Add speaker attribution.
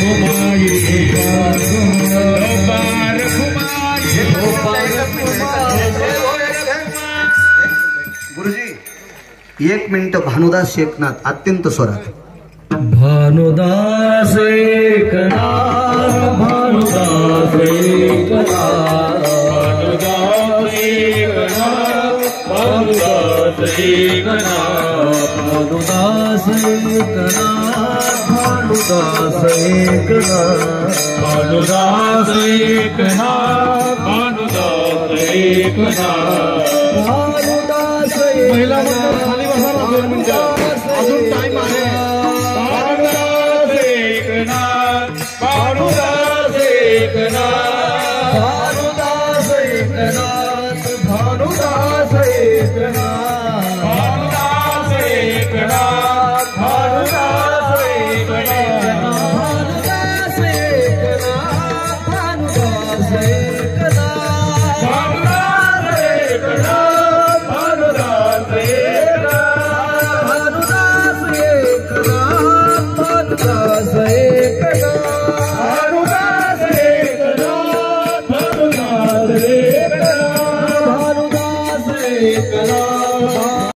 Speaker 1: गुरुजी 1 minute Bhanudas Eknath अत्यंत स्वरात
Speaker 2: भानुदास एकनाथ भानुदास एकनाथ भानुदास एकनाथ भानुदास एकनाथ भानुदास एकनाथ भानुदास एकनाथ भानुदास एकनाथ भानुदास एकनाथ भानुदास महिला खाली बसा 2 मिनिटं अजून टाइम आहे भानुदास एकनाथ भानुदास एकनाथ भानुदास एकनाथ भानुदास एकनाथ भानुदास एकनाथ भानुदास एकनाथ भानुदास एकनाथ भानुदास एकनाथ भानुदास एकनाथ भानुदास एकनाथ भानुदास एकनाथ भानुदास